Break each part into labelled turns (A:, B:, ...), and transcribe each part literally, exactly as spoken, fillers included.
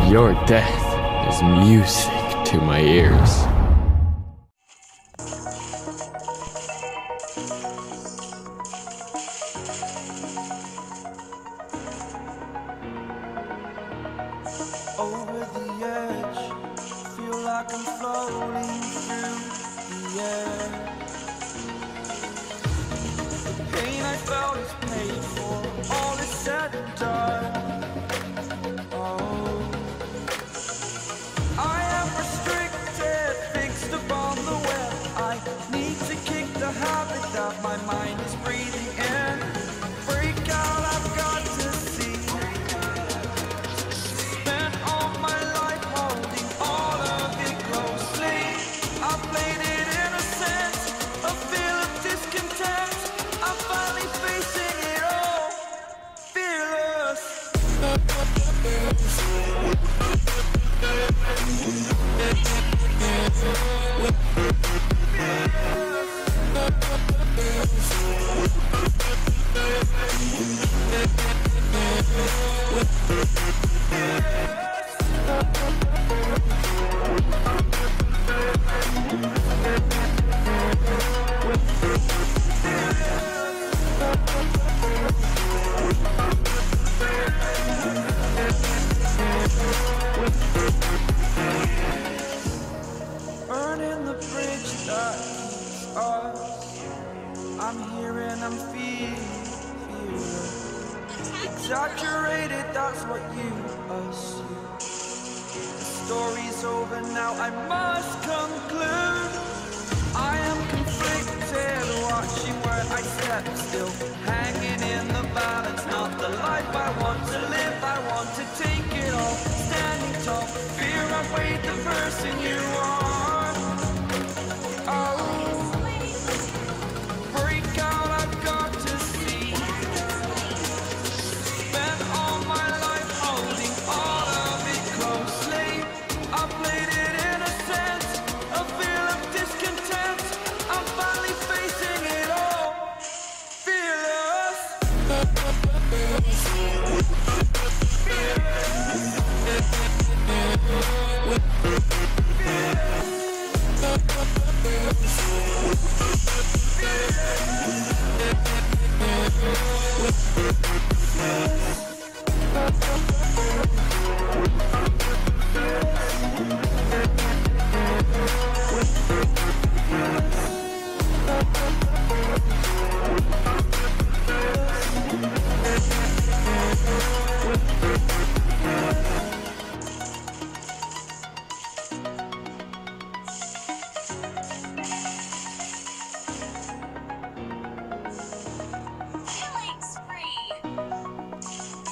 A: Your death is music to my ears.
B: Over the edge, feel like I'm floating through the air. The pain I felt is paid for, all is said and done. Oh, I am restricted, fixed upon the web. I need to kick the habit that my mind is breathing in. Break out, I've got to see. Spent all my life holding all of it closely. I played it innocent, a feel of discontent. I'm finally facing it all, fearless. Burning the bridge that keeps us. I'm here and I'm feeling, feeling exaggerated, that's what you assume. The story's over now, I must conclude. I am conflicted, watching where I step still, hanging in the balance. Not the life I want to live, I want to take it all. Standing tall, fear I've weighed the person you are. Oh, break out, I've got to see. Spent all my life holding all of it closely. I played it innocent, a feel of discontent. I'm finally facing it all, fearless.
C: Killing spree.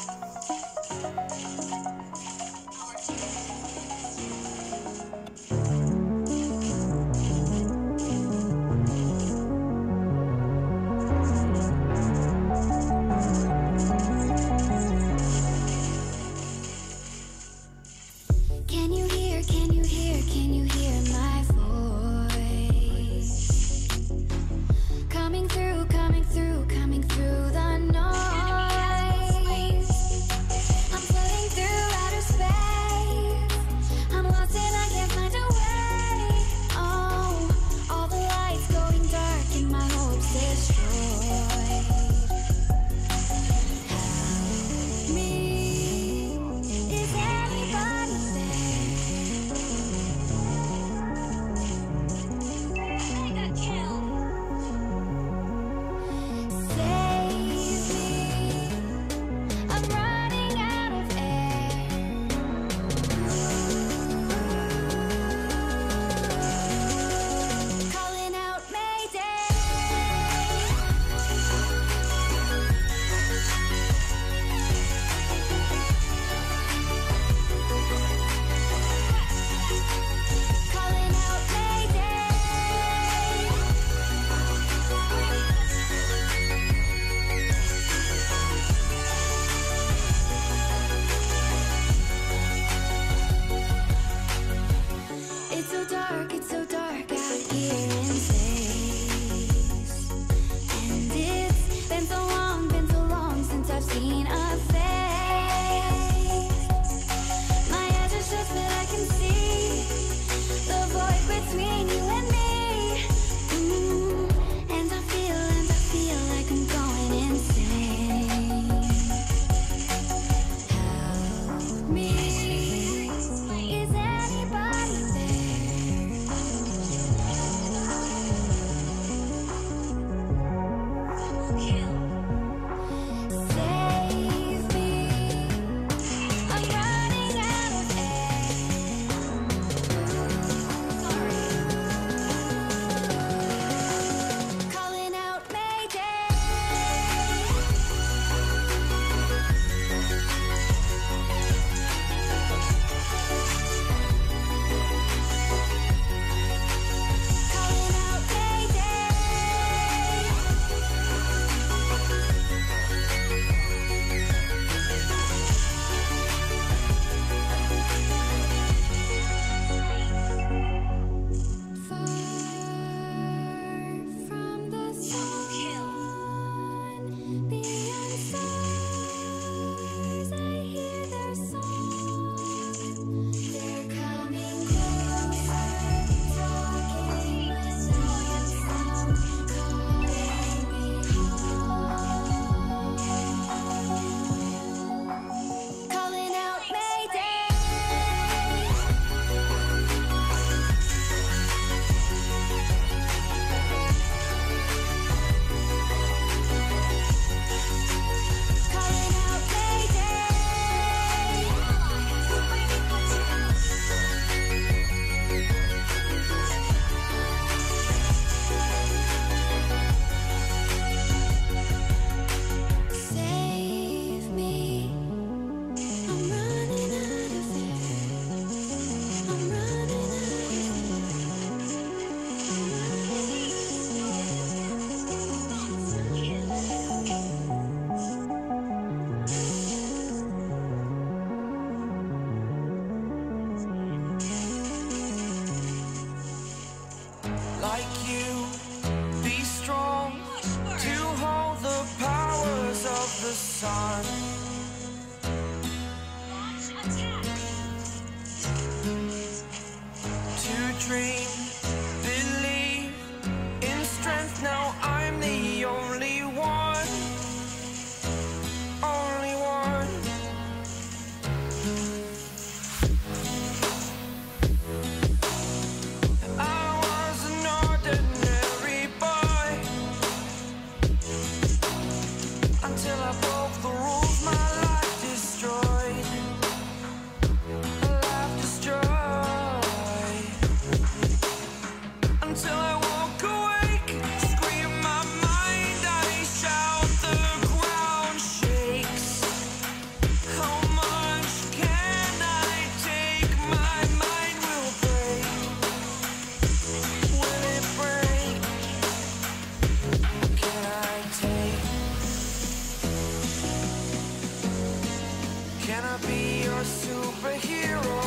B: superhero.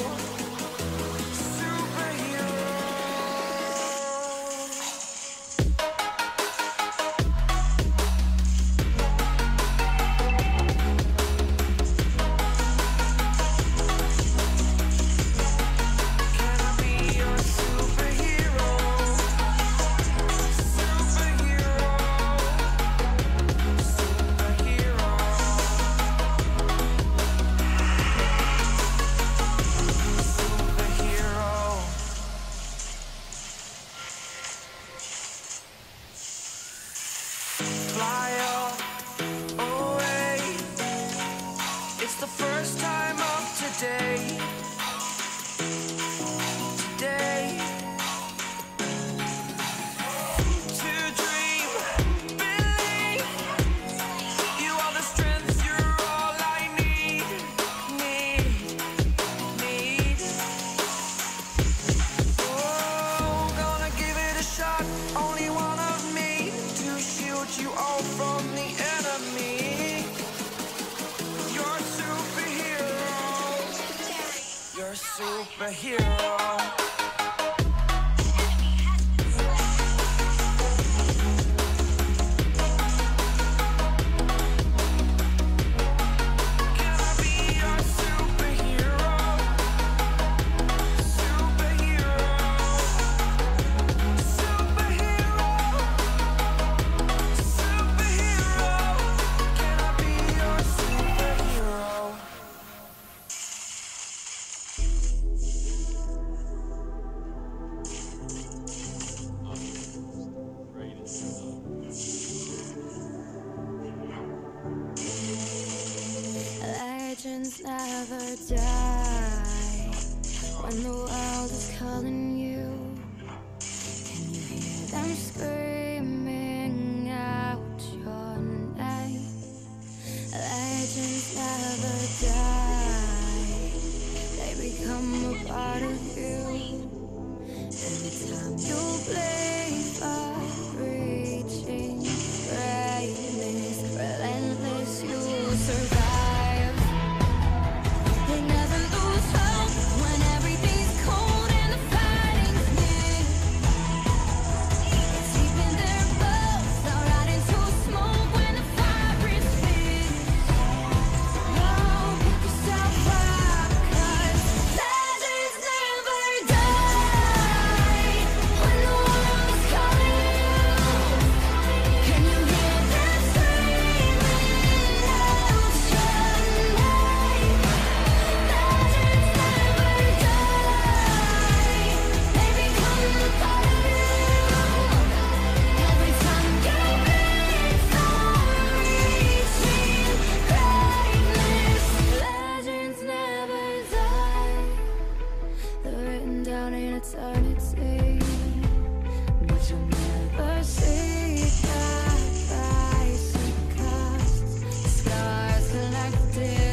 B: Superhero. Can I be your superhero? Superhero. Superhero. Superhero. Fly away. It's the first time of today. Today. To dream, believe. You are the strength, you're all I need. Need, need. Oh, gonna give it a shot. Only one of me to shield you all from the enemy. You're a superhero. You're a superhero. Can I be your superhero? Superhero. Superhero. Superhero. Can I be your superhero?
C: Legends never die when the world is calling you. Can you hear them screaming out your name? Legends never die, they become a part of you. Every time you bleed for reaching greatness, relentless, you survive. They never lose hope when everything's cold and the fighting's near. It's deep in their bones, they're out into smoke when the fire is fierce. Oh, pick yourself up, 'cause legends never die when the world is calling you. Can you hear them screaming out your name? Legends never die, they become a part of you. Every time you bleed for reaching greatness, legends never die. They're written down in eternity, but you'll never see the price it costs. Scars collected